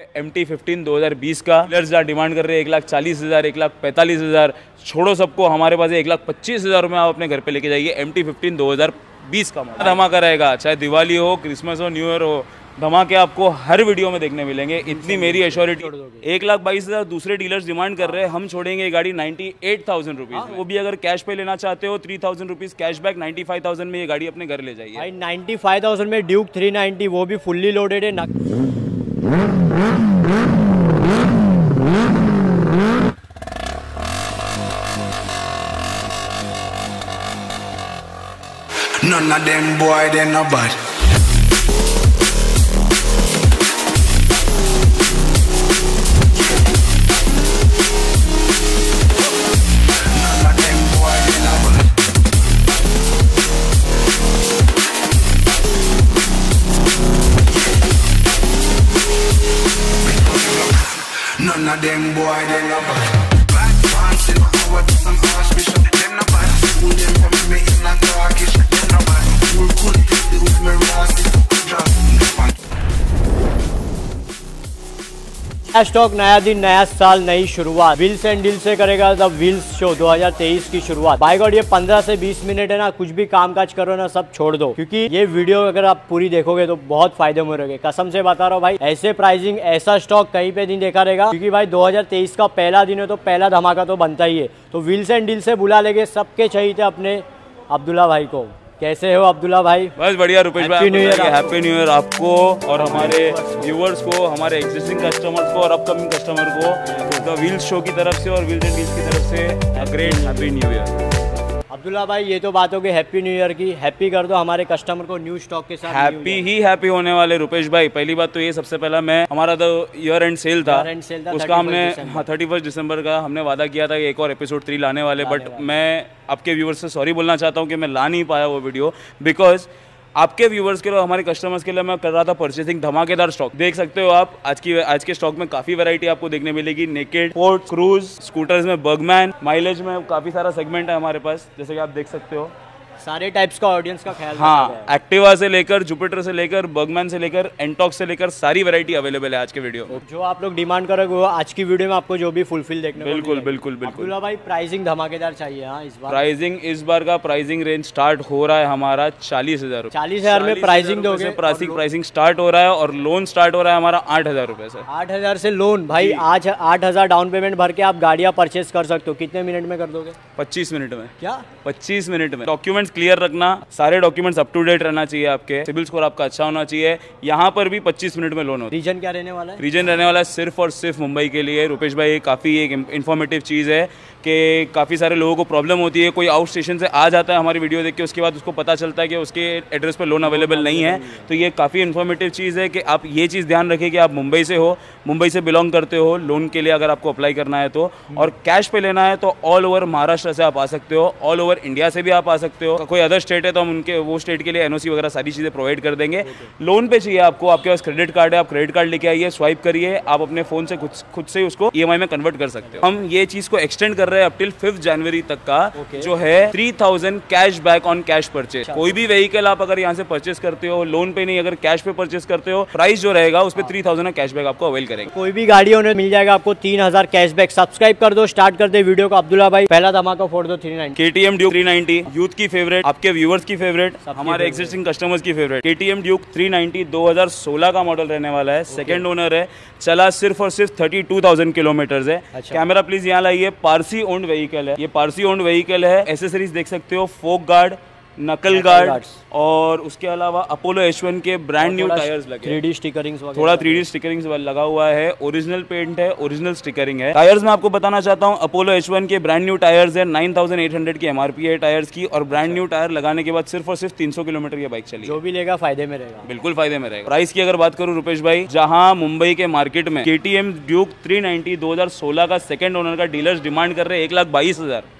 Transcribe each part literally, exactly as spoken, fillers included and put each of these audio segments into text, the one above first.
M T fifteen दो हज़ार बीस का। डीलर्स डिमांड कर रहे हैं एक लाख चालीस हज़ार, एक लाख पैंतालीस हज़ार, छोड़ो सबको, हमारे पास एक लाख पच्चीस हज़ार में आप अपने घर पे लेके जाइए। एम टी फिफ्टीन दो हज़ार बीस का मॉडल धमाका रहेगा, चाहे दिवाली हो, क्रिसमस हो, न्यू ईयर हो, धमाके आपको हर वीडियो में देखने मिलेंगे, इतनी मेरी एश्योरिटी। एक लाख बाईस हजार दूसरे डीलर्स डिमांड कर रहे हैं, हम छोड़ेंगे ये गाड़ी नाइन्टी एट थाउजेंड रुपीज, वो भी अगर कैश पे लेना चाहते हो three thousand rupees cashback, ninety five thousand में ये गाड़ी अपने घर ले जाइए भाई। नाइन्टी फाइव थाउजेंड में ड्यूक थ्री नाइन्टी, वो भी फुल्ली लोडेड है ना। None of them boy they no bad. None of them boy they no bad. Bad fancy, power to some archbishop. Them no bad. Who them come me in a Turkish? Them no bad. Who could take the roof me rasty? Drop. नया stock, नया दिन, नया साल, नई शुरुआत। Wheels and deal से करेगा the wheels show दो हज़ार तेईस की शुरुआत। बाय गॉड ये पंद्रह से बीस मिनट है ना, कुछ भी काम काज करो ना, सब छोड़ दो, क्योंकि ये वीडियो अगर आप पूरी देखोगे तो बहुत फायदे में रहोगे। कसम से बता रहा हूँ भाई, ऐसे प्राइसिंग, ऐसा स्टॉक कहीं पे नहीं देखा रहेगा, क्योंकि भाई दो हज़ार तेईस का पहला दिन है तो पहला धमाका तो बनता ही है। तो व्हील्स एंड डील से बुला लेंगे सबके चाहिए थे अपने अब्दुल्ला भाई को। कैसे हो अब्दुल्ला भाई? बस बढ़िया रुपेश भाई, happy new year. Happy new year आपको और हमारे व्यूअर्स को, हमारे एग्जिस्टिंग कस्टमर्स को और अपकमिंग कस्टमर को, द व्हील्स शो की तरफ से और व्हील्स एंड डील्स की तरफ से a great happy new year. Abdullah भाई ये तो बात हो गई हैप्पी न्यू ईयर की, हैप्पी कर दो हमारे कस्टमर को न्यू स्टॉक के साथ। हैप्पी ही हैप्पी होने वाले रुपेश भाई। पहली बात तो ये, सबसे पहला मैं, हमारा तो ईयर एंड सेल था, उसका हमने हाँ थर्टी फर्स्ट दिसंबर का हमने वादा किया था कि एक और एपिसोड थ्री लाने वाले, बट मैं आपके व्यूवर्स से सॉरी बोलना चाहता हूँ कि मैं ला नहीं पाया वो वीडियो, बिकॉज आपके व्यूवर्स के लिए, हमारे कस्टमर्स के लिए मैं कर रहा था परचेसिंग धमाकेदार स्टॉक। देख सकते हो आप आज की आज के स्टॉक में काफी वैरायटी आपको देखने मिलेगी। नेकेड, स्पोर्ट, क्रूज, स्कूटर्स में बर्गमैन, माइलेज में काफी सारा सेगमेंट है हमारे पास, जैसे कि आप देख सकते हो। सारे टाइप्स का ऑडियंस का ख्याल। हाँ, एक्टिवा से लेकर, जुपिटर से लेकर, बर्गमैन से लेकर, एंटॉक्स से लेकर सारी वैरायटी अवेलेबल है आज के वीडियो में। जो आप लोग डिमांड करोगे वो आज की वीडियो में आपको जो भी फुलफिल देखने को बिल्कुल बिल्कुल बिल्कुल। अब्दुल्ला भाई प्राइसिंग धमाकेदार चाहिए। हाँ इस बार प्राइसिंग, इस बार का प्राइसिंग रेंज स्टार्ट हो रहा है हमारा चालीस हजार चालीस हजार में प्राइसिंग दोगे। प्राइसिंग प्राइसिंग स्टार्ट हो रहा है और लोन स्टार्ट हो रहा है हमारा आठ हजार रुपए से। आठ हजार से लोन भाई, आज आठ हजार डाउन पेमेंट भर के आप गाड़ियाँ परचेस कर सकते हो। कितने मिनट में कर दोगे? पच्चीस मिनट में। क्या पच्चीस मिनट में? डॉक्यूमेंट्स क्लियर रखना, सारे डॉक्यूमेंट्स अप टू डेट रहना चाहिए, आपके सिविल स्कोर आपका अच्छा होना चाहिए। यहाँ पर भी पच्चीस मिनट में लोन होता है। रीजन क्या रहने वाला है? रीजन रहने वाला है सिर्फ और सिर्फ मुंबई के लिए। रुपेश भाई काफ़ी एक इन्फॉर्मेटिव चीज़ है कि काफ़ी सारे लोगों को प्रॉब्लम होती है, कोई आउट स्टेशन से आ जाता है हमारी वीडियो देख के, उसके बाद उसको पता चलता है कि उसके एड्रेस पर लोन अवेलेबल नहीं है। तो ये काफ़ी इन्फॉर्मेटिव चीज़ है कि आप ये चीज़ ध्यान रखें कि आप मुंबई से हो, मुंबई से बिलोंग करते हो, लोन के लिए अगर आपको अप्लाई करना है तो, और कैश पे लेना है तो ऑल ओवर महाराष्ट्र से आप आ सकते हो, ऑल ओवर इंडिया से भी आप आ सकते हो। कोई अदर स्टेट है तो हम उनके वो स्टेट के लिए एनओसी वगैरह सारी चीज़ें प्रोवाइड कर देंगे। लोन पे चाहिए आपको, आपके पास क्रेडिट कार्ड है, आप क्रेडिट कार्ड लेके आइए, स्वाइप करिए, आप अपने फोन से खुद खुद से उसको ईएमआई में कन्वर्ट कर सकते हो। हम ये चीज़ को एक्सटेंड कर रहे हैं अप टिल फिफ्थ जनवरी तक का, okay. जो है three thousand cash back on cash purchase. कोई भी व्हीकल आप अगर यहाँ से परचेस करते हो, लोन पे नहीं, अगर कैश पे परचेस करते हो, प्राइस जो रहेगा उस पर थ्री थाउजेंड कैश बैक आपको अवेल करेंगे। कोई भी गाड़ी होने मिल जाएगा आपको तीन हजार कैश बैक। सब्सक्राइब कर दो, स्टार्ट कर दे वीडियो को। अब्दुल्ला भाई पहला धमाका फोड़ दो। Three ninety KTM Duke three ninety youth की फेवरेट, आपके व्यूअर्स की फेवरेट, हमारे एक्सिस्टिंग कस्टमर्स की favourite. KTM Duke three ninety दो हज़ार सोलह का मॉडल रहने वाला है, सेकंड ओनर है, चला सिर्फ और सिर्फ थर्टी टू थाउजेंड किलोमीटर है। अच्छा। कैमरा प्लीज यहाँ लाइए। पारसी ओन्ड व्हीकल है, ये पारसी ओन्ड व्हीकल है। एसेसरीज देख सकते हो, फोक गार्ड, नकल गार्ड और उसके अलावा अपोलो एच वन के ब्रांड न्यू टायर्स लगे, थ्री डी स्टिकरिंग, थोड़ा थ्री डी स्टिकरिंग लगा हुआ है, ओरिजिनल पेंट है, ओरिजिनल स्टिकरिंग है। टायर्स में आपको बताना चाहता हूँ, अपोलो एच वन के ब्रांड न्यू टायर्स है, नाइन थाउजेंड एट हंड्रेड की एमआरपी है टायर्स की, और ब्रांड न्यू टायर लगाने के बाद सिर्फ और सिर्फ तीन सौ किलोमीटर की बाइक चली। जो भी लेगा फायदे में रहेगा, बिल्कुल फायदे में रहेगा। प्राइस की अगर बात करूँ रुपेश भाई, जहाँ मुंबई के मार्केट में केटीएम ड्यूक थ्री नाइनटी दो हज़ार सोलह का सेकंड ओनर का डीलर्स डिमांड कर रहे हैं एक लाख बाईस हजार,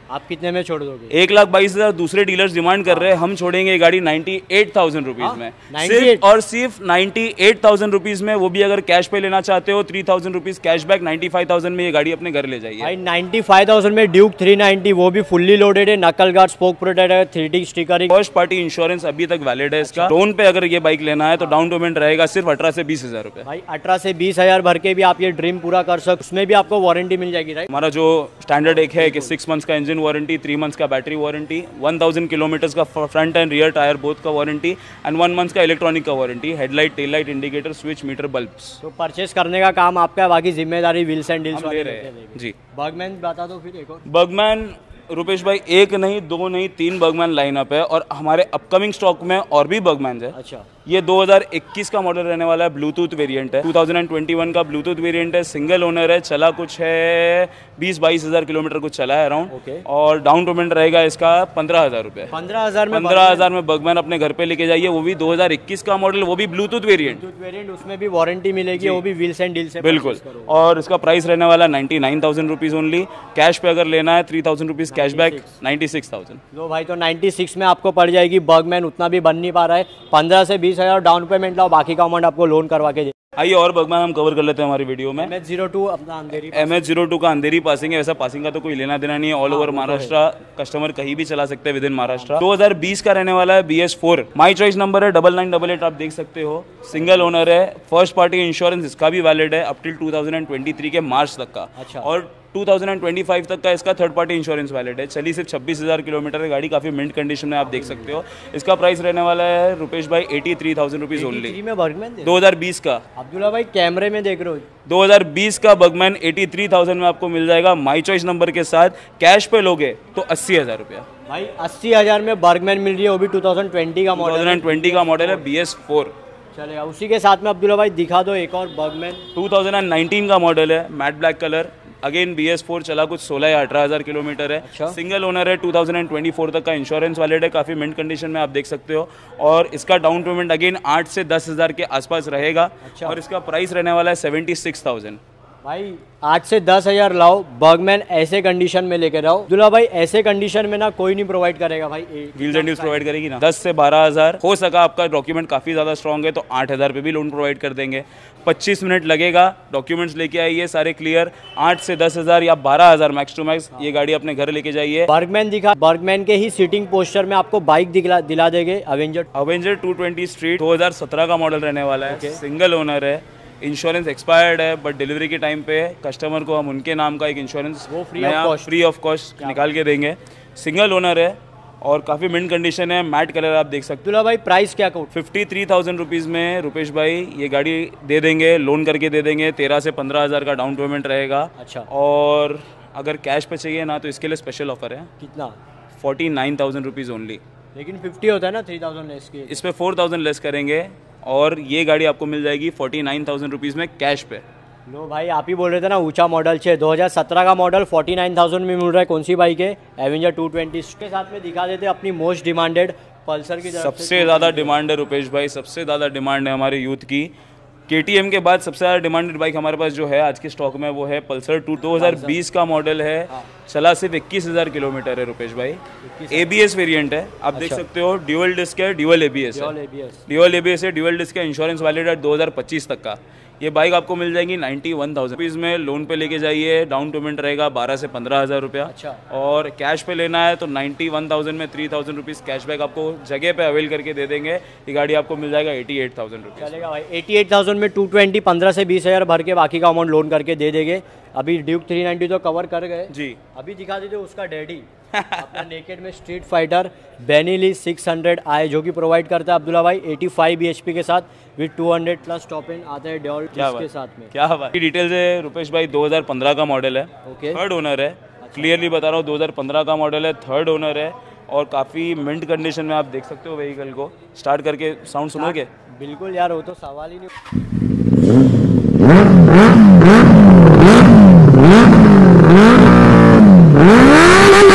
आप कितने में छोड़ दोगे? एक लाख बाईस हजार दूसरे डीलर्स डिमांड कर रहे हैं, हम छोड़ेंगे ये गाड़ी नाइन्टी एट थाउजेंड रुपीज में, सिर्फ और सिर्फ नाइन्टी एट थाउजेंड रुपीज में। वो भी अगर कैश पे लेना चाहते हो, three thousand rupees cashback, ninety five thousand में ये गाड़ी अपने घर ले जाइए भाई। नाइन्टी फाइव थाउजेंड में ड्यूक थ्री नाइन्टी, वो भी फुल्ली लोडेड है, नकल गार्ड, स्पोक प्रोटेक्टर है, three D stickering, first party insurance अभी तक वैलिड है इसका। लोन पे अगर ये बाइक लेना है तो डाउन पेमेंट रहेगा सिर्फ अठारह से बीस हजार रुपए। भाई अठारह से बीस हजार भर के भी आप ये ड्रीम पूरा कर सकते, उसमें भी आपको वारंटी मिल जाएगी राइट। हमारा जो स्टैंडर्ड एक है कि सिक्स मंथ्स का इंजन वारंटी, थ्री मंथ्स का battery warranty, one thousand kilometres का front and rear tyre both का वारंटी एंड वन मंथ का इलेक्ट्रॉनिक का warranty, headlight, tail light, indicator, switch, meter, bulbs. तो परचेस करने का काम आपका है, बाकी जिम्मेदारी व्हील्स एंड डील्स ले रहे हैं जी। बर्गमैन बता दो फिर एक और। बर्गमैन रुपेश भाई एक नहीं, दो नहीं, तीन बर्गमैन लाइनअप है और हमारे अपकमिंग स्टॉक में और भी बर्गमैन है। अच्छा, ये दो हज़ार इक्कीस का मॉडल रहने वाला है, ब्लूटूथ वेरिएंट है, टू थाउजेंड ट्वेंटी वन का ब्लूटूथ वेरिएंट है, सिंगल ओनर है, चला कुछ है बीस बाईस हजार किलोमीटर कुछ चला है अराउंड। okay. और डाउन पेमेंट रहेगा इसका पंद्रह हजार रुपए। पंद्रह हजार में पंद्रह हजार में बर्गमैन अपने घर पे लेके जाइए, वो भी दो हज़ार इक्कीस का मॉडल, वो भी ब्लूटूथ वेरिएंट वेरिएंट, उसमें भी वारंटी मिलेगी, वो भी व्हील्स एंड डील्स से। बिल्कुल, और इसका प्राइस रहने वाला ninety nine thousand rupees only. Cash pay अगर लेना है three thousand rupees cashback, ninety six thousand. लो भाई, तो नाइन्टी सिक्स में आपको पड़ जाएगी बर्गमैन, उतना भी बन नहीं पा रहा है। पंद्रह से बीस हजार डाउन पेमेंट लाओ, बाकी का अमाउंट आपको लोन करवा के। आइए और बर्गमैन हम कवर कर लेते हैं हमारी वीडियो में। एम एच जीरो टू अपना Andheri, M H zero two का अंधेरी पासिंग है, वैसा पासिंग का तो कोई लेना देना नहीं है, ऑल ओवर महाराष्ट्र कस्टमर कहीं भी चला सकते हैं विद इन महाराष्ट्र। दो हज़ार बीस का रहने वाला है, B S four, my choice number है डबल नाइन डबल एट, आप देख सकते हो, सिंगल ओनर है, फर्स्ट पार्टी इंश्योरेंस इसका भी वैलिड है up till two thousand twenty three के मार्च तक का। अच्छा। और टू थाउजेंड ट्वेंटी फाइव तक का इसका थर्ड पार्टी इंश्योरेंस वैलिड है। चली सिर्फ छब्बीस हज़ार किलोमीटर है गाड़ी, काफ़ी मिंट कंडीशन में आप देख सकते हो। इसका प्राइस रहने वाला है रुपेश भाई eighty three thousand rupees only, में बर्गमैन दो हज़ार बीस का। अब्दुल्ला भाई कैमरे में देख रहे हो, दो हज़ार बीस का बर्गमैन एटी थ्री थाउजेंड में आपको मिल जाएगा माई चॉइस नंबर के साथ। कैश पे लोगे तो अस्सी हज़ार रुपया। भाई अस्सी हजार में बर्गमैन मिल रही है, वो भी टू थाउजेंड ट्वेंटी का मॉडल, टू थाउजेंड ट्वेंटी का मॉडल है, बी एस फोर। चलेगा। उसी के साथ में अब्दुल्ला भाई दिखा दो एक और बर्गमैन, टू थाउजेंड नाइनटीन का मॉडल है, matte black colour, again B S four, चला कुछ सोलह या अठारह हज़ार किलोमीटर है। अच्छा। सिंगल ओनर है, टू थाउजेंड ट्वेंटी फोर तक का इंश्योरेंस वैलिड है, काफ़ी मिंट कंडीशन में आप देख सकते हो। और इसका डाउन पेमेंट अगेन आठ से दस हज़ार के आसपास रहेगा। अच्छा। और इसका प्राइस रहने वाला है सेवेंटी सिक्स थाउजेंड। भाई आठ से दस हजार लाओ, बर्गमैन ऐसे कंडीशन में लेकर आओ। दुल्हा भाई ऐसे कंडीशन में ना कोई नहीं प्रोवाइड करेगा भाई, व्हील्स एंड डील्स प्रोवाइड करेगी ना। दस से बारह हज़ार हो सका, आपका डॉक्यूमेंट काफ़ी ज़्यादा स्ट्रॉन्ग है तो आठ हज़ार पे भी लोन प्रोवाइड कर देंगे। पच्चीस मिनट लगेगा, डॉक्यूमेंट्स लेके आइए सारे क्लियर, आठ से दस हज़ार या बारह हज़ार मैक्स टू मैक्स ये गाड़ी अपने घर लेके जाइए। बर्गमैन दिखा, बर्गमैन के ही सीटिंग पोस्टर में आपको बाइक दिला दिला देंगे, Avenger Avenger two twenty street, दो हज़ार सत्रह का मॉडल रहने वाला है, सिंगल ओनर है, इंश्योरेंस एक्सपायर्ड है, बट डिलीवरी के टाइम पे कस्टमर को हम उनके नाम का एक इंश्योरेंस वो free of cost। Free of cost निकाल के देंगे। सिंगल ओनर है और काफ़ी मिंट कंडीशन है, मैट कलर आप देख सकते हो। दुल्हा भाई प्राइस क्या कहूँ, फिफ्टी थ्री थाउजेंड रुपीज़ में रुपेश भाई ये गाड़ी दे देंगे, लोन करके दे देंगे, तेरह से पंद्रह हज़ार का डाउन पेमेंट रहेगा। अच्छा। और अगर कैश पे चाहिए ना तो इसके लिए स्पेशल ऑफर है, कितना, forty nine thousand rupees only. लेकिन फिफ्टी होता है ना, थ्री थाउजेंड लेस के, इस पे फोर थाउजेंड लेस करेंगे और ये गाड़ी आपको मिल जाएगी फोर्टी नाइन थाउजेंड रुपीज़ में कैश पे। लो भाई आप ही बोल रहे थे ना ऊंचा मॉडल छे, दो हज़ार सत्रह का मॉडल फोर्टी नाइन थाउजेंड में मिल रहा है। कौन सी बाइक है, एवेंजर टू ट्वेंटी। इसके साथ में दिखा देते अपनी मोस्ट डिमांडेड पल्सर की तरफ सबसे ज़्यादा डिमांड है रुपेश भाई, सबसे ज़्यादा डिमांड है हमारे यूथ की। केटीएम के बाद सबसे ज़्यादा डिमांडेड बाइक हमारे पास जो है आज के स्टॉक में वो है पल्सर टू, दो हज़ार बीस का मॉडल है, चला सिर्फ इक्कीस हज़ार किलोमीटर है रुपेश भाई। एबीएस वेरिएंट है, आप देख सकते हो, ड्यूअल डिस्क है, ड्यूअल एबीएस है, ड्यूअल एबीएस है, ड्यूअल डिस्क है, इंश्योरेंस वैलिड है दो हज़ार पच्चीस तक का। ये बाइक आपको मिल जाएगी नाइन्टी वन थाउजेंड रुपीज़ में, लोन पे लेके जाइए, डाउन पेमेंट रहेगा बारह से पंद्रह हज़ार रुपया। अच्छा। और कैश पे लेना है तो नाइन्टी वन थाउजेंड में थ्री थाउजेंड रुपीज़ कैशबैक आपको जगह पे अवेल करके दे देंगे। ये गाड़ी आपको मिल जाएगा एटी एट थाउजेंड रुपीज़। चलेगा भाई, एटी एट थाउजेंड में टू ट्वेंटी, पंद्रह से बीस हज़ार भर के बाकी का अमाउंट लोन करके दे देंगे। अभी ड्यूक थ्री नाइन्टी तो कवर कर गए जी, अभी दिखा दीजिए उसका डैडी अपना नेकेड में Street Fighter Benelli six hundred I, जो कि प्रोवाइड करता है अब्दुल्ला भाई एटी फाइव बीएचपी के साथ with two hundred plus top end आता है डॉल के साथ में। क्या बात, डिटेल्स है रुपेश भाई, दो हज़ार पंद्रह का मॉडल है, ओके, थर्ड ओनर है, क्लियरली बता रहा हूँ दो हज़ार पंद्रह का मॉडल है, थर्ड ओनर है और काफ़ी मिंट कंडीशन में आप देख सकते हो व्हीकल को। स्टार्ट करके साउंड सुनोगे? बिल्कुल यार, वो तो सवाल ही नहीं।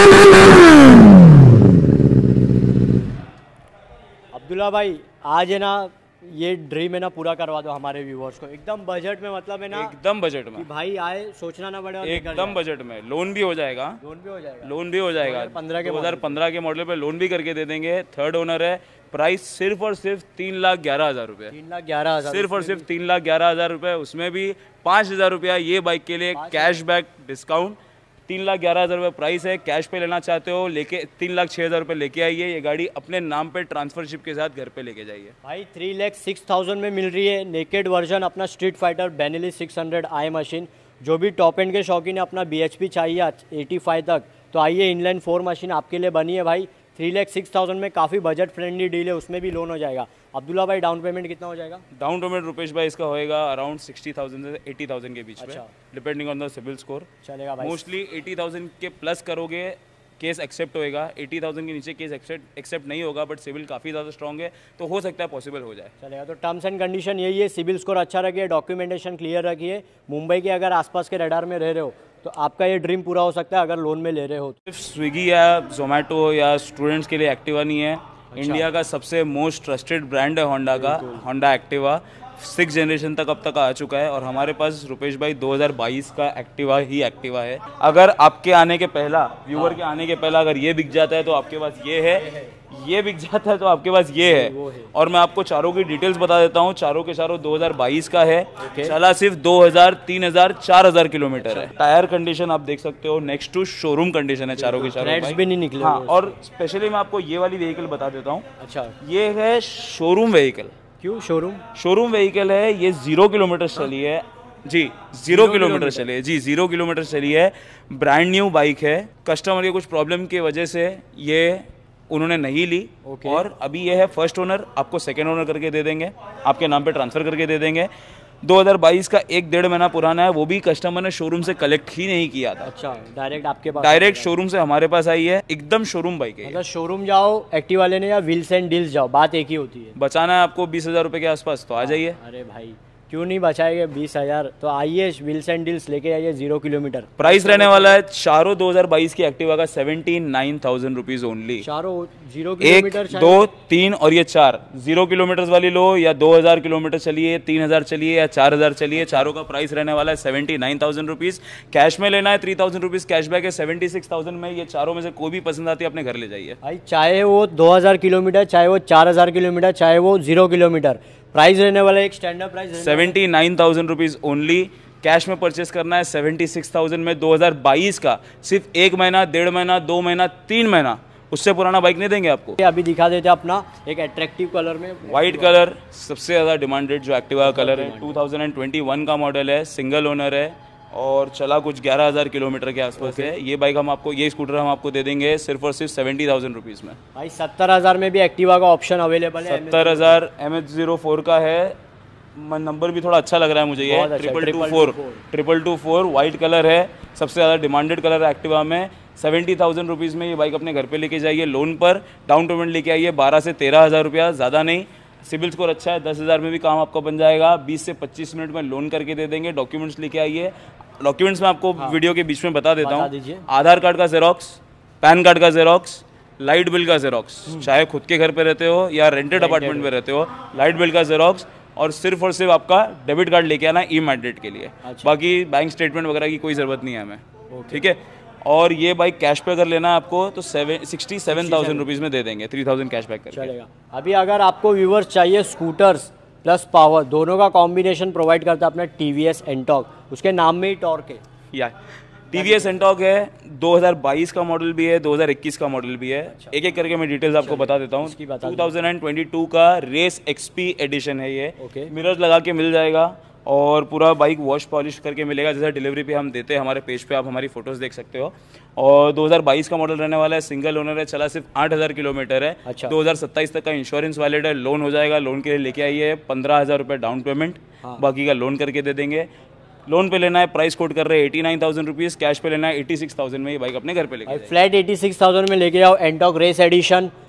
अब्दुल्ला भाई आज है ना ये ड्रीम है ना पूरा करवा दो हमारे व्यूवर्स को एकदम बजट में, मतलब है ना एकदम बजट में कि भाई आए सोचना ना पड़े और निकल एकदम जाए। बजट में लोन भी हो जाएगा, लोन भी हो जाएगा, लोन भी हो जाएगा। पंद्रह के दो हज़ार पंद्रह के मॉडल पे लोन भी करके दे देंगे। थर्ड ओनर है, प्राइस सिर्फ और सिर्फ तीन लाख ग्यारह हजार रुपये, तीन लाख ग्यारह हजार सिर्फ और सिर्फ तीन लाख ग्यारह हजार रुपये। उसमें भी पाँच हजार रुपया ये बाइक के लिए कैशबैक डिस्काउंट। तीन लाख ग्यारह हज़ार रुपये प्राइस है। कैश पे लेना चाहते हो लेके तीन लाख छः हज़ार रुपये लेके आइए। ये गाड़ी अपने नाम पे ट्रांसफरशिप के साथ घर पे लेके जाइए। भाई थ्री लैख सिक्स थाउजेंड में मिल रही है नेकेड वर्जन अपना Street Fighter Benelli six hundred I machine. जो भी टॉप एंड के शौकीन है अपना बी एच पी चाहिए एटी फाइव तक, तो आइए इनलाइन फोर मशीन आपके लिए बनी है भाई। थ्री लैख सिक्स थाउजेंड में काफ़ी बजट फ्रेंडली डील है, उसमें भी लोन हो जाएगा। अब्दुल्ला भाई डाउन पेमेंट कितना हो जाएगा? डाउन पेमेंट रुपेश भाई इसका होएगा अराउंड सिक्सटी थाउजेंड से एटी थाउजेंड के बीच में, depending on the CIBIL score. चलेगा भाई। मोस्टली एटी थाउजेंड के प्लस करोगे केस एक्सेप्ट होएगा। एटी थाउजेंड के नीचे केस एक्सेप्ट एक्सेप्ट नहीं होगा, बट सिविल काफ़ी ज़्यादा स्ट्रॉन्ग है तो हो सकता है पॉसिबल हो जाए। चलेगा। तो टर्म्स एंड कंडीशन यही है, सिविल स्कोर अच्छा रखिए, डॉक्यूमेंटेशन क्लियर रखिए। मुंबई के अगर आसपास के रडार में रह रहे हो तो आपका ये ड्रीम पूरा हो सकता है अगर लोन में ले रहे हो। सिर्फ स्विगी या जोमेटो या स्टूडेंट्स के लिए एक्टिवा नहीं है। अच्छा। इंडिया का सबसे मोस्ट ट्रस्टेड ब्रांड है होंडा का, होंडा एक्टिवा। सिक्स जनरेशन तक अब तक आ चुका है और हमारे पास रुपेश भाई दो हज़ार बाईस का एक्टिवा ही एक्टिवा है। अगर आपके आने के पहला व्यूअर के आने के पहला अगर ये बिक जाता है तो आपके पास ये है, ये बिक जाता है तो आपके पास ये है। और मैं आपको चारों की डिटेल्स बता देता हूँ। चारों के चारों दो हज़ार बाईस का है, चला सिर्फ दो हज़ार, तीन हज़ार, चार हज़ार किलोमीटर है। टायर कंडीशन आप देख सकते हो नेक्स्ट टू शोरूम कंडीशन है चारों के चारों भी नहीं निकले। हाँ, और स्पेशली मैं आपको ये वाली व्हीकल बता देता हूँ। अच्छा, ये है शोरूम व्हीकल। क्यों शोरूम? शोरूम व्हीकल है, ये जीरो किलोमीटर चली है जी, जीरो किलोमीटर चली है जी, जीरो किलोमीटर चली है। ब्रांड न्यू बाइक है। कस्टमर के कुछ प्रॉब्लम की वजह से ये उन्होंने नहीं ली। okay. और अभी ये है फर्स्ट ओनर, आपको सेकेंड ओनर करके दे देंगे, आपके नाम पे ट्रांसफर करके दे देंगे। दो हज़ार बाईस का एक डेढ़ महीना पुराना है, वो भी कस्टमर ने शोरूम से कलेक्ट ही नहीं किया था। अच्छा, डायरेक्ट आपके पास? डायरेक्ट शोरूम से हमारे पास आई है, एकदम शोरूम बाइक है। अगर शोरूम जाओ एक्टिवा लेने या व्हील्स एंड डील्स जाओ, बात एक ही होती है। बचाना है आपको बीस हजार रुपए के आसपास तो आ जाइए। अरे भाई क्यों नहीं बचाएंगे बीस हजार? तो आइए व्हील्स एंड डील्स लेके आइए जीरो किलोमीटर। प्राइस रहने वाला है चारों दो हज़ार बाईस की एक्टिवा का seventy nine thousand rupees only. चारों जीरो एक, किलोमीटर, दो, तीन और ये चार जीरो किलोमीटर वाली लो या दो हजार किलोमीटर चलिए, तीन हजार चलिए या चार हजार चलिए, चारों का प्राइस रहने वाला है seventy nine thousand rupees. Cash में लेना है थ्री थाउजेंड रुपीज कैशबैक है, सेवेंटी सिक्स थाउजेंड में। ये चारों में से कोई भी पसंद आती है अपने घर ले जाइए भाई। चाहे वो दो हजार किलोमीटर, चाहे वो चार हजार किलोमीटर, चाहे वो जीरो किलोमीटर, प्राइस रहने वाला एक standard price seventy nine thousand rupees only. Cash में परचेस करना है सेवेंटी सिक्स थाउजेंड में। दो हज़ार बाईस का सिर्फ एक महीना, डेढ़ महीना, दो महीना, तीन महीना, उससे पुराना बाइक नहीं देंगे आपको। अभी दिखा देते अपना एक अट्रैक्टिव कलर में, व्हाइट कलर सबसे ज़्यादा डिमांडेड जो एक्टिवा का कलर है। टू थाउजेंड ट्वेंटी वन का मॉडल है, सिंगल ओनर है और चला कुछ ग्यारह हज़ार किलोमीटर के आसपास है। ये बाइक हम आपको, ये स्कूटर हम आपको दे देंगे सिर्फ और सिर्फ सेवेंटी थाउजेंड रुपीज़ में। भाई सत्तर हज़ार में भी एक्टिवा का ऑप्शन अवेलेबल है। सत्तर हज़ार एम एच जीरो फोर का है। नंबर भी थोड़ा अच्छा लग रहा है मुझे। ये triple two four triple two four white colour है, सबसे ज़्यादा डिमांडेड कलर है एक्टिवा में। सेवेंटी थाउजेंड रुपीज़ में ये बाइक अपने घर पे लेके जाइए लोन पर। डाउन पेमेंट लेके आइए बारह से तेरह हज़ार रुपया, ज़्यादा नहीं। सिविल स्कोर अच्छा है, दस हज़ार में भी काम आपका बन जाएगा। बीस से पच्चीस मिनट में लोन करके दे देंगे। डॉक्यूमेंट्स लेके आइए। डॉक्यूमेंट्स में आपको हाँ, वीडियो के बीच में बता देता हूँ। आधार कार्ड का जेरोक्स, पैन कार्ड का जेरोक्स, लाइट बिल का जेरोक्स, चाहे खुद के घर पे रहते हो या रेंटेड अपार्टमेंट में रहते हो, लाइट बिल का जेरोक्स और सिर्फ और सिर्फ आपका डेबिट कार्ड लेके आना ई मैंडेट के लिए। अच्छा। बाकी बैंक स्टेटमेंट वगैरह की कोई ज़रूरत नहीं है हमें, ठीक है। और ये बाइक कैश पे अगर लेना है आपको तो seven sixty seven thousand rupees में दे देंगे, थ्री थाउजेंड कैश बैक करके। चलेगा। अभी अगर आपको व्यूवर्स चाहिए स्कूटर्स प्लस पावर, दोनों का कॉम्बिनेशन प्रोवाइड करता है अपना टी वी एस एंटॉर्क, उसके नाम में ही टॉर्क है। या टी वी एस एंटॉर्क है, दो हज़ार बाईस का मॉडल भी है, दो हज़ार इक्कीस का मॉडल भी है। अच्छा। एक एक करके मैं डिटेल्स आपको बता देता हूँ। टू थाउजेंड ट्वेंटी टू का रेस एक्सपी एडिशन है ये। okay. मिरर लगा के मिल जाएगा और पूरा बाइक वॉश पॉलिश करके मिलेगा, जैसा डिलीवरी पे हम देते हैं हमारे पेज पे, आप हमारी फोटोज़ देख सकते हो। और दो हज़ार बाईस का मॉडल रहने वाला है, सिंगल ओनर है, चला सिर्फ आठ हज़ार किलोमीटर है। अच्छा। दो हज़ार सत्ताईस तक का इंश्योरेंस वैलिड है, लोन हो जाएगा। लोन के लिए लेके आइए पंद्रह हज़ार रुपये डाउन पेमेंट, हाँ। बाकी का लोन करके दे देंगे। लोन पे लेना है, प्राइस कोट कर रहे हैं eighty nine thousand rupees, cash पे लेना है एटी सिक्स थाउजेंड में ये बाइक अपने घर पे लेके। फ्लैट एटी सिक्स थाउजेंड में लेके जाओ एंटॉर्क रेस एडिशन।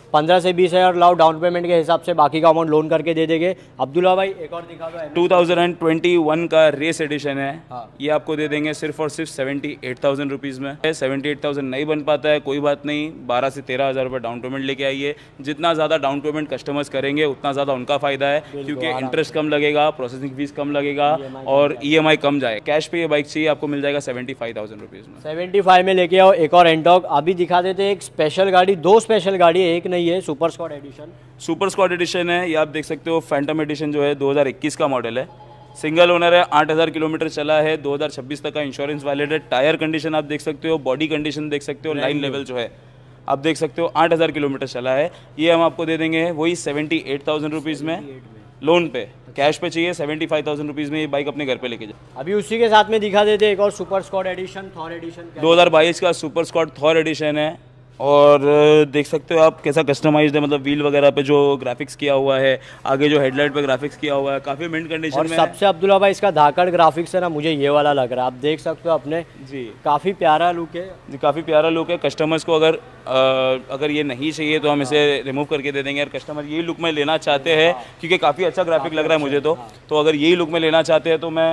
पंद्रह से बीस हज़ार लाओ, डाउन पेमेंट के हिसाब से बाकी का अमाउंट लोन करके दे देंगे। अब्दुल्ला भाई एक और दिखा दो। टू थाउजेंड ट्वेंटी वन का रेस एडिशन है। हाँ। ये आपको दे देंगे सिर्फ और सिर्फ सेवेंटी एट थाउजेंड रुपीज़ में। सेवेंटी एट थाउजेंड नहीं बन पाता है, कोई बात नहीं, बारह से तेरह हज़ार रुपये डाउन पेमेंट लेके आइए। जितना ज़्यादा डाउन पेमेंट कस्टमर्स करेंगे उतना ज़्यादा उनका फ़ायदा है, क्योंकि इंटरेस्ट कम लगेगा, प्रोसेसिंग फीस कम लगेगा और ई एम आई कम जाए। कैश पे ये बाइक चाहिए आपको मिल जाएगा सेवेंटी फाइव थाउजेंड रुपीज़ में। सेवेंटी फाइव में लेके आओ। एक और एंटॉक अभी दिखा देते हैं, एक स्पेशल गाड़ी, दो स्पेशल गाड़ी है, एक नहीं है, super squad edition. Super squad edition है, ये आप देख सकते हो। फैंटम एडिशन जो है दो हज़ार इक्कीस का मॉडल है, सिंगल ओनर है, आठ हज़ार किलोमीटर चला है, दो हज़ार छब्बीस तक का इंश्योरेंस वैलिड है। टायर कंडीशन आप देख सकते हो, बॉडी कंडीशन देख सकते हो, लाइन लेवल जो है आप देख सकते हो, आठ हज़ार किलोमीटर चला है। ये हम आपको दे देंगे वही सेवेंटी एट थाउजेंड रुपीज़ में लोन पे। कैश पे चाहिए सेवेंटी फाइव थाउजेंड रुपीज़ में ये बाइक अपने घर पे लेके जाए। अभी उसी के साथ में दिखा देते हैं एक और super squad edition, Thor edition. दो हज़ार बाईस का सुपर स्क्वाड थॉर एडिशन है और देख सकते हो आप कैसा कस्टमाइज्ड है, मतलब व्हील वगैरह पे जो ग्राफिक्स किया हुआ है, आगे जो हेडलाइट पे ग्राफिक्स किया हुआ है, काफ़ी मिंट कंडीशन और में। सबसे अब्दुल्ला भाई इसका धाकड़ ग्राफिक्स है ना, मुझे ये वाला लग रहा है, आप देख सकते हो अपने जी, काफ़ी प्यारा लुक है जी, काफ़ी प्यारा लुक है। कस्टमर्स को अगर आ, अगर ये नहीं चाहिए तो हम इसे रिमूव करके दे देंगे। अगर कस्टमर यही लुक में लेना चाहते हैं, क्योंकि काफ़ी अच्छा ग्राफिक लग रहा है मुझे तो तो अगर यही लुक में लेना चाहते हैं तो मैं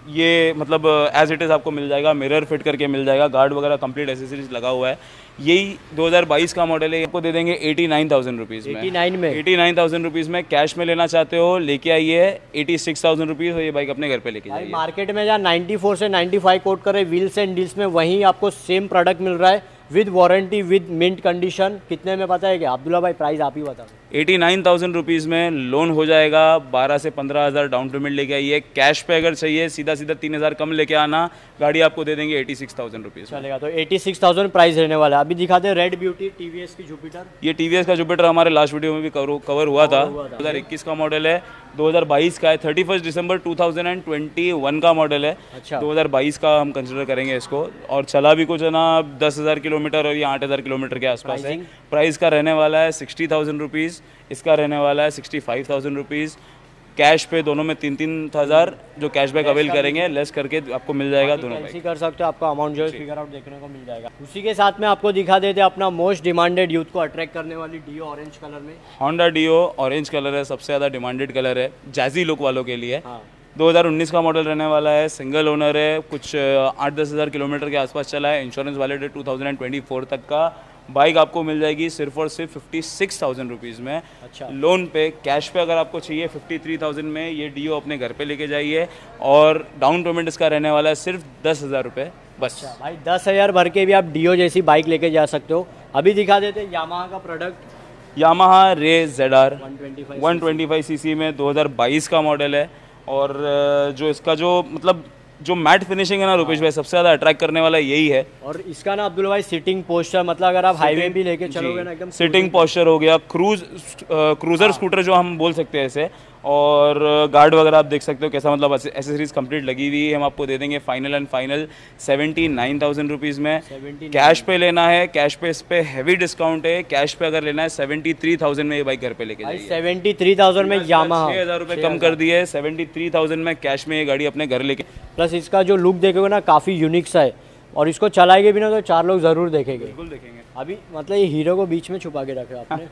ये मतलब एज इट इज़ आपको मिल जाएगा, मिरर फिट करके मिल जाएगा, गार्ड वगैरह कंप्लीट एसेसरीज लगा हुआ है। यही दो हज़ार बाईस का मॉडल है, आपको दे देंगे एटी नाइन थाउजेंड रुपीज़ में। एटी नाइन में एटी नाइन थाउजेंड रुपीज़ में कैश में लेना चाहते हो लेके आइए, एटी सिक्स थाउजेंड रुपीज़ ये बाइक अपने घर पे लेके भाई जाइए। मार्केट में जहाँ नाइन्टी फोर से नाइन्टी फाइव कोट करे व्हील्स एंड डील्स में, वहीं आपको सेम प्रोडक्ट मिल रहा है with warranty with mint condition. कितने में पता है क्या अब्दुल्ला भाई? प्राइस आप ही बताओ। एटी नाइन थाउजेंड रुपीज़ में लोन हो जाएगा, बारह से पंद्रह हज़ार डाउन पेमेंट लेके आइए। कैश पे अगर चाहिए सीधा सीधा तीन हज़ार कम लेके आना, गाड़ी आपको दे देंगे एटी सिक्स थाउजेंड रुपीज़। चलेगा, तो एटी सिक्स थाउजेंड प्राइस रहने वाला है। अभी दिखाते हैं रेड ब्यूटी टीवीएस की जुपिटर। ये टीवीएस का जुपिटर हमारे लास्ट वीडियो में भी कवर कवर हुआ था। दो हज़ार इक्कीस का मॉडल है, दो हज़ार बाईस का है, thirty first December two thousand twenty one का मॉडल है। अच्छा, दो हज़ार बाईस का हम कंसिडर करेंगे इसको। और चला भी कुछ है ना दस हज़ार किलोमीटर और ये आठ हज़ार किलोमीटर के आसपास है। प्राइस का रहने वाला है सिक्सटी थाउजेंड रुपीज़, इसका रहने वाला है sixty five thousand rupees. Cash pay दोनों में तीन तीन हज़ार जो कैशबैक अवेल करेंगे, लेस करके आपको मिल जाएगा दोनों बाइक। कैंसिल कर सकते हो, आपका अमाउंट जो है फिगर आउट देखने को मिल जाएगा। उसी के साथ में आपको दिखा देते हैं अपना मोस्ट डिमांडेड, यूथ को अट्रैक्ट करने वाली डियो ऑरेंज कलर में। होंडा डियो ऑरेंज कलर है, सबसे ज़्यादा डिमांडेड कलर है जैजी लुक वालों के लिए। हाँ। दो हज़ार उन्नीस का मॉडल रहने वाला है, सिंगल ओनर है, कुछ आठ दस हज़ार किलोमीटर के आसपास चला है, इंश्योरेंस वैलिड है टू थाउजेंड ट्वेंटी फोर तक का। बाइक आपको मिल जाएगी सिर्फ और सिर्फ फिफ्टी सिक्स थाउजेंड रुपीज़ में। अच्छा, लोन पे। कैश पे अगर आपको चाहिए फिफ्टी थ्री थाउजेंड में ये डियो अपने घर पे लेके जाइए और डाउन पेमेंट इसका रहने वाला है सिर्फ दस हज़ार रुपये बस। अच्छा भाई, दस हज़ार भर के भी आप डियो जैसी बाइक लेके जा सकते हो। अभी दिखा देते हैं यामाहा का product, Yamaha Ray Z R one twenty five one twenty five C C में दो हज़ार बाईस का मॉडल है। और जो इसका जो मतलब जो मैट फिनिशिंग है ना रुपेश भाई, सबसे ज़्यादा अट्रैक्ट करने वाला यही है। और इसका ना अब्दुल भाई सिटिंग पोस्चर, मतलब अगर आप हाईवे भी लेके चलोगे ना एकदम सिटिंग पोस्चर हो गया, क्रूज क्रूजर स्कूटर जो हम बोल सकते हैं ऐसे। और गार्ड वगैरह आप देख सकते हो कैसा, मतलब एसेसरीज कंप्लीट लगी हुई है। हम आपको दे देंगे final and final seventy nine thousand rupees में। कैश पे लेना है, कैश पे इस पे हैवी डिस्काउंट है। कैश पे अगर लेना है सेवेंटी थ्री थाउजेंड में ये बाइक घर पे लेके जाइए। सेवेंटी थ्री थाउजेंड में यामाहा, छः हज़ार रुपये कम कर दिए, सेवेंटी थ्री थाउजेंड में कैश में ये गाड़ी अपने घर लेके। प्लस इसका जो लुक देखोगे ना काफ़ी यूनिक सा है, और इसको चलाएंगे भी ना तो चार लोग ज़रूर देखेंगे। बिल्कुल देखेंगे। अभी मतलब ये हीरो को बीच में छुपा के रखे आपने।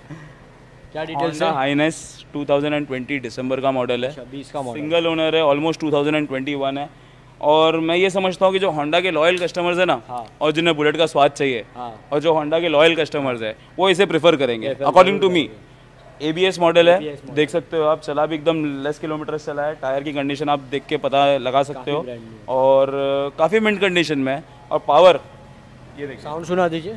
क्या डिटेल्स है? हाइनेस टू थाउजेंड ट्वेंटी दिसंबर का मॉडल है, बीस का मॉडल, सिंगल ओनर है, almost two thousand twenty one है। और मैं ये समझता हूँ कि जो होंडा के लॉयल कस्टमर्स है ना, हाँ। और जिन्हें बुलेट का स्वाद चाहिए, हाँ। और जो होंडा के लॉयल कस्टमर्स है वो इसे प्रेफर करेंगे according to me. ABS model है, देख सकते हो आप, चला भी एकदम लेस किलोमीटर चला है। टायर की कंडीशन आप देख के पता लगा सकते हो, और काफ़ी मिंट कंडीशन में है। और पावर ये देखिए, साउंड सुना दीजिए।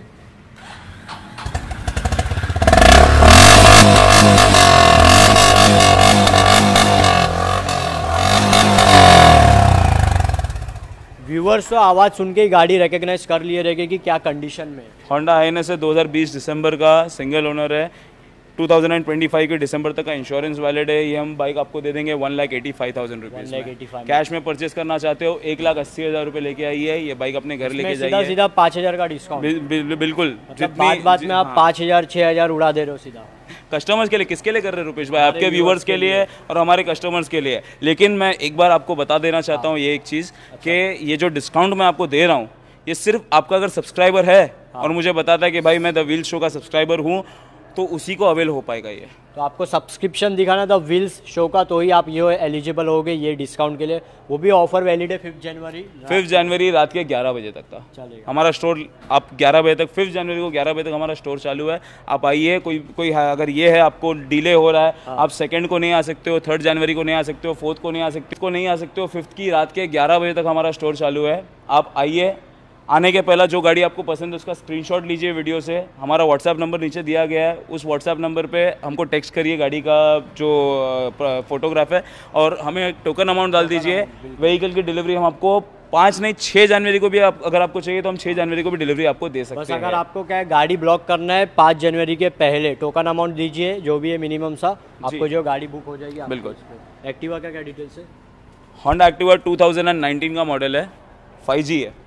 व्यूअर्स तो आवाज़ सुन के ही गाड़ी रिकग्नाइज कर लिए रहेगी कि क्या कंडीशन में। होंडा हाइनेस है, दो हज़ार बीस दिसंबर का, सिंगल ओनर है, टू थाउजेंड ट्वेंटी फाइव के दिसंबर तक का इंश्योरेंस वैलिड है। ये हम बाइक आपको दे देंगे one lakh eighty five thousand rupees में। कैश में परचेस करना चाहते हो एक लाख अस्सी हज़ार रुपये लेके आइए, ये बाइक अपने घर लेके जाइए। सीधा सीधा पाँच हज़ार का डिस्काउंट, बिल, बिल, बिल्कुल। मतलब बात बात में आप पाँच हज़ार छः हज़ार उड़ा दे रहे हो सीधा। कस्टमर्स के लिए, किसके लिए कर रहे हैं रुपेश भाई? आपके व्यूवर्स के लिए और हमारे कस्टमर्स के लिए। लेकिन मैं एक बार आपको बता देना चाहता हूँ ये एक चीज़ कि ये जो डिस्काउंट मैं आपको दे रहा हूँ, ये सिर्फ आपका अगर सब्सक्राइबर है और मुझे बताता है कि भाई मैं द व्हील शो का सब्सक्राइबर हूँ, तो उसी को अवेल हो पाएगा ये। तो आपको सब्सक्रिप्शन दिखाना था व्हील्स शो का, तो ही आप ये एलिजिबल होगे ये डिस्काउंट के लिए। वो भी ऑफर वैलिड है फिफ्थ जनवरी फिफ्थ जनवरी रात के ग्यारह बजे तक था चलेगा हमारा स्टोर। आप ग्यारह बजे तक, फिफ्थ जनवरी को ग्यारह बजे तक हमारा स्टोर चालू है। आप आइए। कोई कोई है, अगर ये है आपको डिले हो रहा है, हाँ। आप सेकंड को नहीं आ सकते हो, थर्ड जनवरी को नहीं आ सकते हो, फोर्थ को नहीं आ सकते को नहीं आ सकते हो, फिफ्थ की रात के ग्यारह बजे तक हमारा स्टोर चालू है। आप आइए। आने के पहला जो गाड़ी आपको पसंद है उसका स्क्रीनशॉट लीजिए वीडियो से। हमारा व्हाट्सएप नंबर नीचे दिया गया है, उस व्हाट्सएप नंबर पे हमको टेक्स्ट करिए गाड़ी का जो फोटोग्राफ है और हमें टोकन अमाउंट डाल दीजिए। व्हीकल की डिलीवरी हम आपको पाँच नहीं छः जनवरी को भी आप अगर आपको चाहिए तो हम छः जनवरी को भी डिलीवरी आपको दे सकते बस हैं। अगर आपको क्या है गाड़ी ब्लॉक करना है पाँच जनवरी के पहले टोकन अमाउंट दीजिए जो भी है मिनिमम सा, आपको जो गाड़ी बुक हो जाएगी। बिल्कुल। एक्टिवा का क्या डिटेल्स है? Honda Activa two thousand nineteen का मॉडल है, फाइव जी है,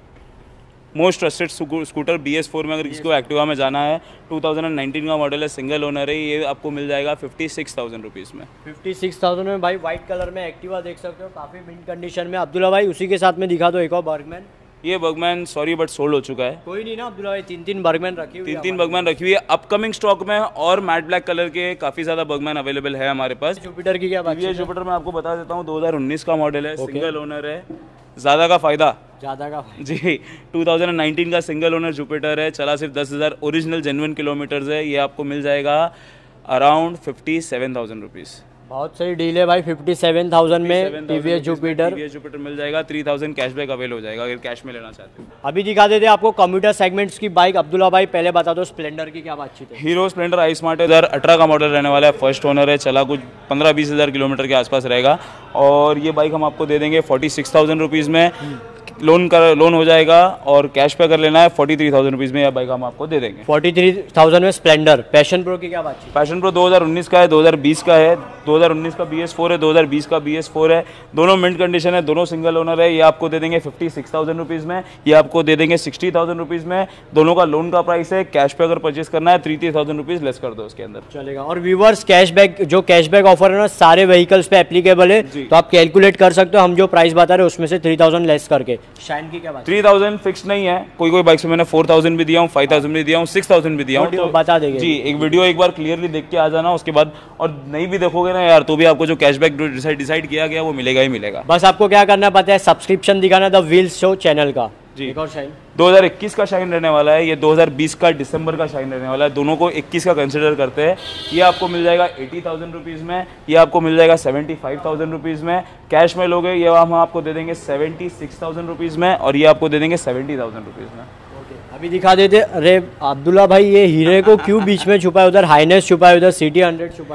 most trusted scooter B S four में अगर किसी को एक्टिवा में जाना है। टू थाउजेंड नाइनटीन का मॉडल है, सिंगल ओनर है। ये आपको मिल जाएगा फिफ्टी सिक्स थाउजेंड रुपीज़ में। फिफ्टी सिक्स थाउजेंड में भाई व्हाइट कलर में एक्टिवा देख सकते हो, काफ़ी मिंट कंडीशन में। अब्दुल्ला भाई उसी के साथ में दिखा दो एक और बर्गमैन। ये बर्गमैन सॉरी बट सोल्ड हो चुका है। कोई नहीं ना अब्दुल्ला भाई, तीन तीन बर्गमैन रखी हुई तीन तीन बर्गमैन रखी हुई है अपकमिंग स्टॉक में, और मैट ब्लैक कलर के काफ़ी ज़्यादा बर्गमैन अवेलेबल है हमारे पास। जुपिटर की क्या बात है? जुपिटर में आपको बता देता हूँ दो हज़ार उन्नीस का मॉडल है, सिंगल ओनर है। ज़्यादा का फ़ायदा ज़्यादा का जी। टू थाउजेंड नाइनटीन का सिंगल ओनर जुपिटर है, चला सिर्फ दस हज़ार ओरिजिनल जेन्युइन किलोमीटर्स है। ये आपको मिल जाएगा around fifty seven thousand rupees. बहुत सही डील है भाई, फिफ्टी सेवन थाउजेंड में टीवीएस जुपिटर टीवीएस जुपिटर मिल जाएगा। थ्री थाउजेंड कैशबैक अवेल हो जाएगा अगर कैश में लेना चाहते हो। अभी दिखा देते हैं आपको कम्यूटर सेगमेंट्स की बाइक। अब्दुल्ला भाई पहले बता दो स्प्लेंडर की क्या बातचीत है? हीरो स्प्लेंडर आई स्मार्ट है, दो हज़ार अठारह का मॉडल रहने वाला है, फर्स्ट ओनर है, चला कुछ पंद्रह बीस हज़ार किलोमीटर के आसपास रहेगा। और ये बाइक हम आपको दे देंगे फोर्टी सिक्स थाउजेंड रुपीज़ में। लोन कर लोन हो जाएगा और कैश पे कर लेना है फोर्टी थ्री थाउजेंड रुपीज़ में यह बाइक हम आपको दे देंगे। फोर्टी थ्री थाउजेंड में स्प्लेंडर। पैशन प्रो की क्या बात है? पैशन प्रो दो हज़ार उन्नीस का है, दो हज़ार बीस का है। दो हज़ार उन्नीस का बी एस फोर है, दो हज़ार बीस का बी एस फोर है। दोनों मिंट कंडीशन है, दोनों सिंगल ओनर है। ये आपको दे देंगे फिफ्टी सिक्स थाउजेंड रुपीज़ में, ये आपको दे देंगे सिक्सटी थाउजेंड रुपीज़ में। दोनों का लोन का प्राइस है, कैश पे अगर परचेज करना है three three thousand rupees less कर दो उसके अंदर चलेगा। और व्यूवर्स कैशबैक जो कैशबैक ऑफर है ना सारे व्हीकल्स पे एप्लीकेबल है, तो आप कैलकुलेट कर सकते हो। हम जो प्राइस बता रहे हैं उसमें से थ्री थाउजेंड लेस करके। शाइन की क्या बात? थ्री थाउजेंड फिक्स नहीं है, कोई कोई बाइक्स में मैंने फोर थाउजेंड भी दिया हूँ, फाइव थाउजेंड भी दिया हूँ, सिक्स थाउजेंड भी दिया हूँ, तो बता देंगे जी। एक वीडियो एक बार क्लियरली देख के आ जाना उसके बाद, और नहीं भी देखोगे ना यार तो भी आपको जो कैशबैक डिसाइड डिसाइड किया गया वो मिलेगा ही मिलेगा। बस आपको क्या करना पता है, सब्सक्रिप्शन दिखाना द व्हील्स शो चैनल का जी। एक और शाइन दो हज़ार इक्कीस का शाइन रहने वाला है, ये दो हज़ार बीस का दिसंबर का शाइन रहने वाला है। दोनों को इक्कीस का कंसिडर करते हैं। ये आपको मिल जाएगा एटी थाउजेंड रुपीज़ में, ये आपको मिल जाएगा सेवेंटी फाइव थाउजेंड रुपीज़ में। कैश में लोगे ये हम आपको दे देंगे सेवेंटी सिक्स थाउजेंड रुपीज़ में, और ये आपको दे देंगे सेवेंटी थाउजेंड रुपीज़ में। अभी दिखा देते। अरे अब्दुल्ला भाई ये हीरे को क्यों बीच में छुपा है? उधर हाइनेस छुपा है, उधर सिटी हंड्रेड छुपा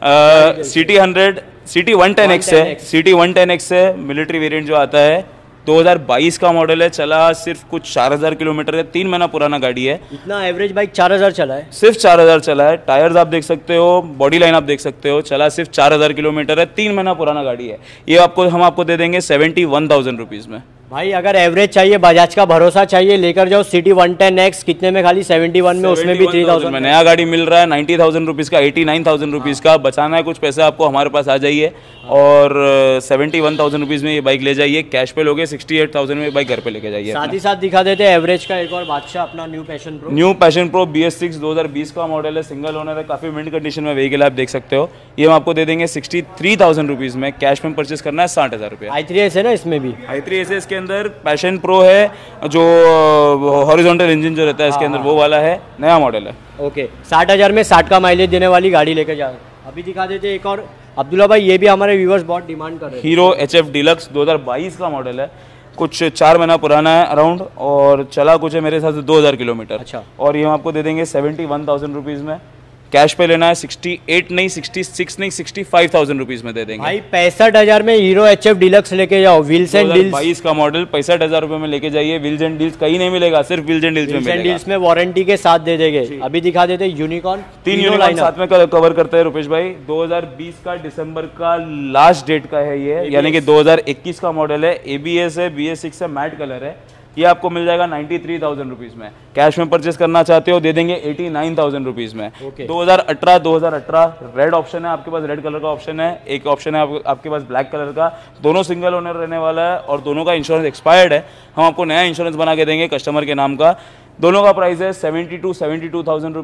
है। CT hundred CT one ten X है, सिटी वन टेन एक्स है, मिलिट्री वेरिएंट जो आता है। दो हज़ार बाईस का मॉडल है, चला सिर्फ कुछ चार हज़ार किलोमीटर है, तीन महीना पुराना गाड़ी है। इतना एवरेज बाइक चार हज़ार चला है? सिर्फ चार हज़ार चला है। टायर्स आप देख सकते हो, बॉडी लाइन आप देख सकते हो, चला सिर्फ चार हज़ार किलोमीटर है, तीन महीना पुराना गाड़ी है। ये आपको हम आपको दे देंगे सेवेंटी वन थाउजेंड रुपीज़ में। भाई अगर एवरेज चाहिए, बजाज का भरोसा चाहिए, लेकर जाओ सिटी वन टेन एक्स। कितने में? खाली सेवेंटी वन में, उसमें भी थ्री थाउजेंड में नया गाड़ी मिल रहा है। नाइन्टी थाउजेंड रुपीज़ का, एटी नाइन थाउजेंड रुपीज़ का। बचाना है कुछ पैसे आपको, हमारे पास आ जाइए और सेवेंटी वन थाउजेंड रुपीज़ में ये बाइक ले जाइए। कैश पे लोगे सिक्सटी एट थाउजेंड में बाइक घर पे लेके जाइए। साथ ही साथ दिखा देते हैं एवरेज का एक और बादशाह अपना new Passion Pro. New Passion Pro B S six दो हज़ार बीस का मॉडल है, सिंगल ओनर है, काफ़ी मिंट कंडीशन में व्हीकल आप देख सकते हो। ये हम आपको दे देंगे सिक्सटी थ्री थाउजेंड रुपीज़ में। कैश में परचेस करना है साठ हज़ार रुपये। आई थ्री एस है ना इसमें भी? आई थ्री एस इसके अंदर पैशन प्रो है, जो हॉरिजॉन्टल इंजन जो रहता है इसके अंदर वो वाला है, नया मॉडल है। ओके, साठ हज़ार में साठ का माइलेज देने वाली गाड़ी लेकर जा। अभी दिखा देते एक और अब्दुल्ला भाई, ये भी हमारे व्यूवर्स बहुत डिमांड कर रहे हैं। हीरो एच एफ डिलक्स दो हज़ार बाईस का मॉडल है, कुछ चार महीना पुराना है अराउंड, और चला कुछ है मेरे हिसाब से दो हज़ार किलोमीटर। अच्छा। और ये हम आपको दे देंगे सेवेंटी वन थाउजेंड रुपीज़ में। कैश पे लेना है सिक्सटी एट नहीं, सिक्सटी सिक्स नहीं, सिक्सटी फाइव थाउजेंड रुपीज़ में दे देंगे। भाई पैंसठ हज़ार में हीरो एच एफ डिलक्स लेके जाओ, व्हील्स एंड डील्स। बाईस का मॉडल पैंसठ हज़ार रुपये में लेके जाइए। व्हील्स एंड डील्स कहीं नहीं मिलेगा, सिर्फ व्हील्स एंड डील्स में मिलेगा। डील्स में वारंटी के साथ दे देंगे। अभी दिखा देते यूनिकॉर्न, तीन यूनिकॉर्न साथ में कवर करते हैं रुपेश भाई। दो हज़ार बीस का दिसंबर का लास्ट डेट का है ये, यानी कि दो हज़ार इक्कीस का मॉडल है। एबीएस है, बी एस सिक्स है, मैट कलर है। ये आपको मिल जाएगा नाइन्टी थ्री थाउजेंड रुपीज़ में। कैश में परचेस करना चाहते हो दे देंगे एटी नाइन थाउजेंड रुपीज़ में। okay. दो हज़ार अठारह दो हज़ार अठारह रेड ऑप्शन है आपके पास, रेड कलर का ऑप्शन है। एक ऑप्शन है आप, आपके पास ब्लैक कलर का। दोनों सिंगल ओनर रहने वाला है और दोनों का इंश्योरेंस एक्सपायर्ड है। हम आपको नया इंश्योरेंस बना के देंगे कस्टमर के नाम का। दोनों का प्राइस है seventy two seventy two thousand rupees.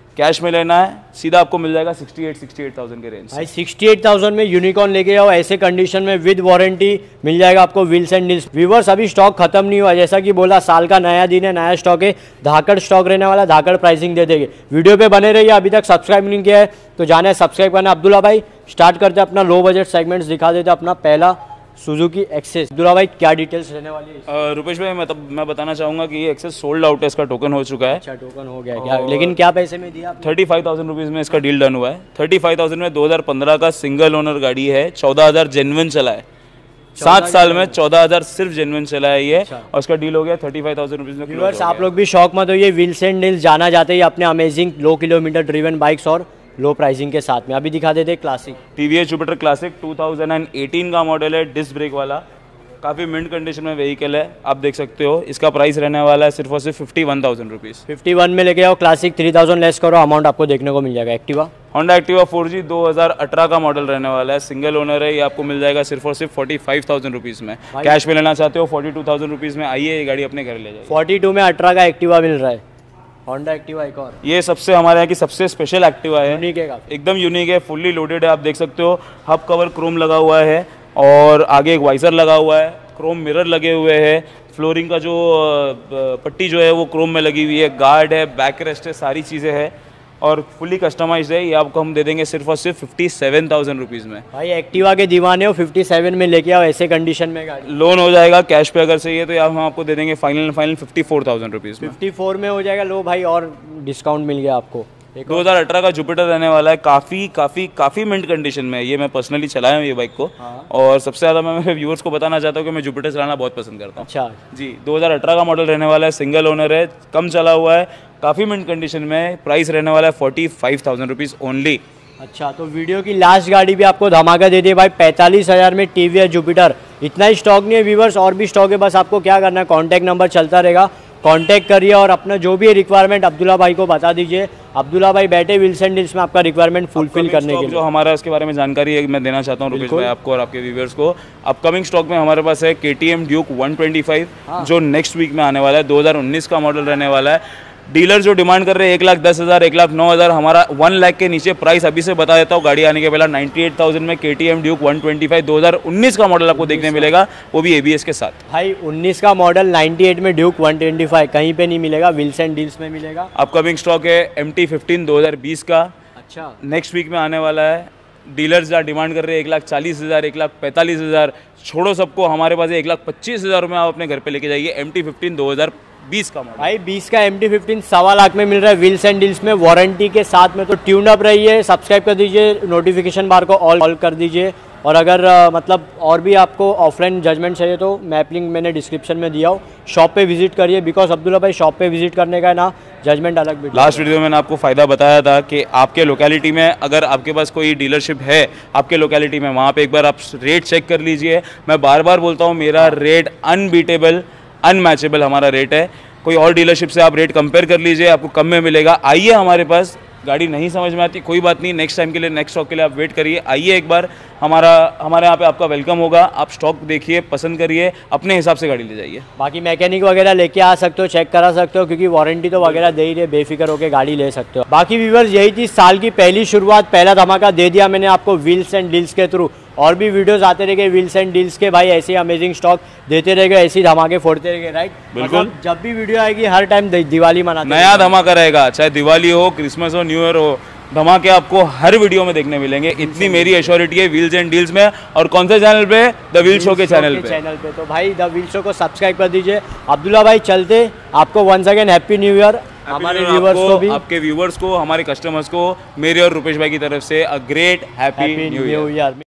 Cash में लेना है सीधा आपको मिल जाएगा sixty eight sixty eight thousand के रेंज। भाई सिक्सटी एट थाउजेंड में यूनिकॉर्न लेके आओ, ऐसे कंडीशन में विद वारंटी मिल जाएगा आपको व्हील्स एंड डील्स। व्यूवर्स अभी स्टॉक खत्म नहीं हुआ, जैसा कि बोला साल का नया दिन है, नया स्टॉक है, धाकड़ स्टॉक रहने वाला, धाकड़ प्राइसिंग दे देंगे। वीडियो पे बने रहिए, अभी तक सब्सक्राइब नहीं किया है तो जाना है सब्सक्राइब करना। अब्दुल्ला भाई स्टार्ट करते अपना लो बजट सेगमेंट्स दिखा देते, अपना पहला सुजुकी एक्सेस। अब्दुल्ला भाई क्या डिटेल्स रहने वाली है? रुपेश भाई मतलब मैं बताना चाहूँगा कि ये एक्सेस सोल्ड आउट है, इसका टोकन हो चुका है। अच्छा टोकन हो गया क्या, लेकिन क्या पैसे में दिया? थर्टी फाइव थाउजेंड रुपीज़ में इसका डील डन हुआ है। थर्टी फाइव थाउजेंड में दो हज़ार पंद्रह का सिंगल ओनर गाड़ी है, चौदह हज़ार जेन्युइन चला है, सात साल में चौदह हज़ार सिर्फ जेन्युइन चला है ये, और इसका डील हो गया थर्टी फाइव थाउजेंड रुपीज़ में। व्यूअर्स आप लोग भी शौक मत होइए, व्हील्स एंड डील्स जाना चाहते हैं अपने amazing low kilometre driven bikes और लो प्राइसिंग के साथ में। अभी दिखा देते Classic TVS Jupiter Classic two thousand eighteen का मॉडल है, डिस्क ब्रेक वाला, काफ़ी मिंट कंडीशन में व्हीकल है, आप देख सकते हो। इसका प्राइस रहने वाला है सिर्फ और सिर्फ fifty one thousand rupees. Fifty one में लेके आओ क्लासिक, थ्री थाउजेंड लेस करो, अमाउंट आपको देखने को मिल जाएगा। Activa Honda Activa four G दो हज़ार अठारह का मॉडल रहने वाला है, सिंगल ओनर है, ये आपको मिल जाएगा सिर्फ और सिर्फ फोर्टी फाइव थाउजेंड रुपीज़ में। कैश में लेना चाहते हो फोर्टी टू थाउजेंड रुपीज़ में आइए, ये गाड़ी अपने घर ले जाइए। फोर्टी टू में अठारह का एक्टिवा मिल रहा है, होंडा एक्टिवा एक और। ये सबसे हमारे यहाँ की सबसे स्पेशल एक्टिवा है, यूनिक है काफी। एकदम यूनिक है, फुल्ली लोडेड है, आप देख सकते हो। हब कवर क्रोम लगा हुआ है और आगे एक वाइजर लगा हुआ है, क्रोम मिरर लगे हुए हैं, फ्लोरिंग का जो पट्टी जो है वो क्रोम में लगी हुई है, गार्ड है, बैक रेस्ट है, सारी चीज़ें हैं और फुली कस्टमाइज्ड है। ये आपको हम दे देंगे सिर्फ और सिर्फ फिफ्टी सेवन थाउजेंड रुपीज़ में। भाई एक्टिवा के दीवाने हो, फिफ्टी सेवन में लेके आओ, ऐसे कंडीशन में गाड़ी। लोन हो जाएगा, कैश पे अगर चाहिए तो हम आपको दे देंगे final final fifty four thousand rupees में। फिफ्टी फोर में हो जाएगा, लो भाई और डिस्काउंट मिल गया आपको। दो हज़ार अठारह का जुपिटर रहने वाला है, काफ़ी काफ़ी काफ़ी मिंट कंडीशन में है ये, मैं पर्सनली चलाया हूँ ये बाइक को। हाँ। और सबसे ज़्यादा मैं मेरे व्यूअर्स को बताना चाहता हूँ कि मैं जुपिटर चलाना बहुत पसंद करता हूँ। अच्छा जी, दो हज़ार अठारह का मॉडल रहने वाला है, सिंगल ओनर है, कम चला हुआ है, काफ़ी मिंट कंडीशन में, प्राइस रहने वाला है forty five thousand rupees only. अच्छा तो वीडियो की लास्ट गाड़ी भी आपको धमाका दे दिए भाई, पैंतालीस हज़ार में टीवीएस जुपिटर। इतना ही स्टॉक नहीं है व्यूवर्स, और भी स्टॉक है, बस आपको क्या करना है कॉन्टैक्ट नंबर चलता रहेगा, कांटेक्ट करिए और अपना जो भी रिक्वायरमेंट अब्दुल्ला भाई को बता दीजिए। अब्दुल्ला भाई बैठे व्हील्स एंड डील्स में आपका रिक्वायरमेंट फुलफिल करने के लिए। जो हमारा उसके बारे में जानकारी है मैं देना चाहता हूँ रुपेश भाई आपको और आपके व्यूअर्स को। अपकमिंग स्टॉक में हमारे पास है KTM Duke one twenty five, जो नेक्स्ट वीक में आने वाला है, दो हज़ार उन्नीस का मॉडल रहने वाला है। डीलर जो डिमांड कर रहे हैं एक लाख दस हज़ार एक लाख नौ हज़ार, हमारा वन लाख के नीचे प्राइस अभी से बता देता हूँ गाड़ी आने के पहला नाइन्टी एट थाउजेंड में KTM Duke one twenty five दो हज़ार उन्नीस का मॉडल आपको देखने मिलेगा, वो भी एबीएस के साथ। भाई उन्नीस का मॉडल नाइन्टी एट में ड्यूक वन ट्वेंटी फाइव कहीं पे नहीं मिलेगा, व्हील्स एंड डील्स में मिलेगा। अपकमिंग स्टॉक है एम टी फिफ्टीन दो हज़ार बीस का, अच्छा नेक्स्ट वीक में आने वाला है। डीलर्स जहाँ डिमांड कर रहे हैं एक लाख चालीस हज़ार एक लाख पैंतालीस हज़ार, छोड़ो सबको, हमारे पास एक लाख पच्चीस हज़ार में आप अपने घर पे लेके जाइए। एम टी फिफ्टीन दो हज़ार बीस का मॉडल भाई, बीस का एम टी फिफ्टीन सवा लाख में मिल रहा है व्हील्स एंड डील्स में, वारंटी के साथ में। तो ट्यून अप रहिए, सब्सक्राइब कर दीजिए, नोटिफिकेशन बार को ऑल ऑल कर दीजिए। और अगर आ, मतलब और भी आपको ऑफलाइन जजमेंट चाहिए तो मैप लिंक मैंने डिस्क्रिप्शन में दिया हो, शॉप पे विजिट करिए, बिकॉज अब्दुल्ला भाई शॉप पे विजिट करने का ना जजमेंट अलग भी। लास्ट वीडियो में मैंने आपको फ़ायदा बताया था कि आपके लोकेलिटी में अगर आपके पास कोई डीलरशिप है आपके लोकेलिटी में, वहाँ पे एक बार आप रेट चेक कर लीजिए। मैं बार बार बोलता हूँ मेरा रेट अनबीटेबल अनमैचेबल हमारा रेट है, कोई और डीलरशिप से आप रेट कंपेयर कर लीजिए, आपको कम में मिलेगा। आइए हमारे पास, गाड़ी नहीं समझ में आती कोई बात नहीं, नेक्स्ट टाइम के लिए नेक्स्ट स्टॉक के लिए आप वेट करिए, आइए एक बार, हमारा हमारे यहाँ पे आपका वेलकम होगा। आप स्टॉक देखिए, पसंद करिए, अपने हिसाब से गाड़ी ले जाइए। बाकी मैकेनिक वगैरह लेके आ सकते हो, चेक करा सकते हो, क्योंकि वारंटी तो वगैरह दे ही रहे, बेफिक्र होकर गाड़ी ले सकते हो। बाकी व्यूअर्स यही थी साल की पहली शुरुआत, पहला धमाका दे दिया मैंने आपको व्हील्स एंड डील्स के थ्रू। और भी वीडियोस आते रहेंगे व्हील्स एंड डील्स के भाई, ऐसे अमेजिंग स्टॉक देते रहेंगे, ऐसी धमाके फोड़ते रहेंगे, राइट? बिल्कुल, मतलब जब भी वीडियो आएगी हर टाइम दिवाली मनाते नया धमाका रहेगा, चाहे दिवाली हो, क्रिसमस हो, न्यू ईयर हो, धमाके आपको हर वीडियो में देखने मिलेंगे, इतनी मेरी एश्योरिटी है व्हील्स एंड डील्स में। और कौन से चैनल पे? द व्हील शो के चैनल पे चैनल पे तो भाई द व्हील शो को सब्सक्राइब कर दीजिए। अब्दुल्ला भाई चलते, आपको once again happy new year, हमारे व्यूवर्स को भी, आपके व्यूवर्स को, हमारे कस्टमर्स को, मेरे और रुपेश भाई की तरफ से a great happy new year.